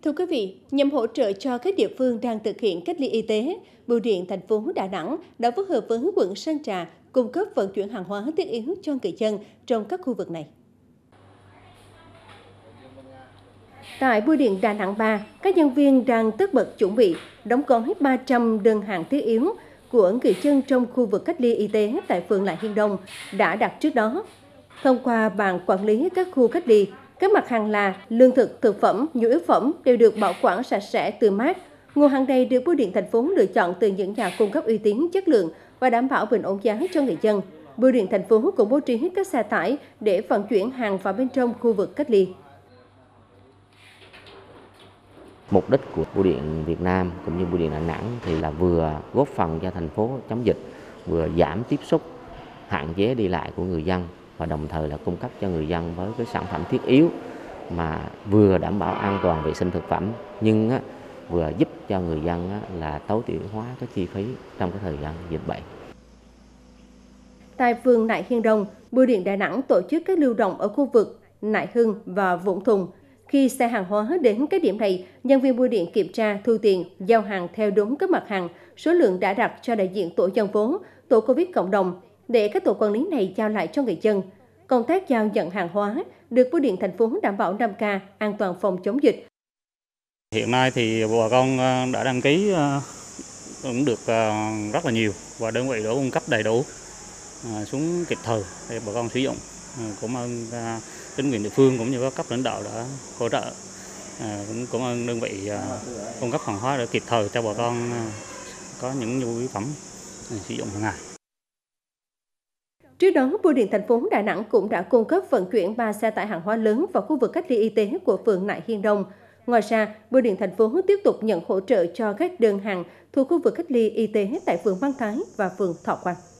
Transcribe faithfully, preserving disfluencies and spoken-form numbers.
Thưa quý vị, nhằm hỗ trợ cho các địa phương đang thực hiện cách ly y tế, Bưu điện thành phố Đà Nẵng đã phối hợp với quận Sơn Trà cung cấp vận chuyển hàng hóa thiết yếu cho người dân trong các khu vực này. Tại Bưu điện Đà Nẵng ba, các nhân viên đang tất bật chuẩn bị đóng gói ba trăm đơn hàng thiết yếu của người dân trong khu vực cách ly y tế tại phường Lại Hiên Đông đã đặt trước đó. Thông qua ban quản lý các khu cách ly, các mặt hàng là lương thực, thực phẩm, nhu yếu phẩm đều được bảo quản sạch sẽ, tươi mát. Nguồn hàng này được Bưu điện thành phố lựa chọn từ những nhà cung cấp uy tín, chất lượng và đảm bảo bình ổn giá cho người dân. Bưu điện thành phố cũng bố trí các xe tải để vận chuyển hàng vào bên trong khu vực cách ly. Mục đích của Bưu điện Việt Nam cũng như Bưu điện Đà Nẵng thì là vừa góp phần cho thành phố chống dịch, vừa giảm tiếp xúc, hạn chế đi lại của người dân và đồng thời là cung cấp cho người dân với cái sản phẩm thiết yếu mà vừa đảm bảo an toàn vệ sinh thực phẩm nhưng á, vừa giúp cho người dân á, là tối thiểu hóa cái chi phí trong cái thời gian dịch bệnh. Tại phường Nại Hiên Đông, Bưu điện Đà Nẵng tổ chức các lưu động ở khu vực Nại Hưng và Vũng Thùng. Khi xe hàng hóa đến các điểm này, nhân viên bưu điện kiểm tra, thu tiền, giao hàng theo đúng các mặt hàng, số lượng đã đặt cho đại diện tổ dân phố, tổ Covid cộng đồng, để các tổ quản lý này giao lại cho người dân. Công tác giao nhận hàng hóa được Bưu điện thành phố đảm bảo năm K, an toàn phòng chống dịch. Hiện nay thì bà con đã đăng ký cũng được rất là nhiều và đơn vị đã cung cấp đầy đủ xuống kịp thời để bà con sử dụng. Cũng ơn chính quyền địa phương cũng như các cấp lãnh đạo đã hỗ trợ. Cũng cảm ơn đơn vị cung cấp hàng hóa để kịp thời cho bà con có những nhu yếu phẩm sử dụng hàng ngày. Trước đó, Bưu điện thành phố Đà Nẵng cũng đã cung cấp vận chuyển ba xe tải hàng hóa lớn vào khu vực cách ly y tế của phường Nại Hiên Đông. Ngoài ra, Bưu điện thành phố tiếp tục nhận hỗ trợ cho các đơn hàng thuộc khu vực cách ly y tế tại phường Văn Thái và phường Thọ Quang.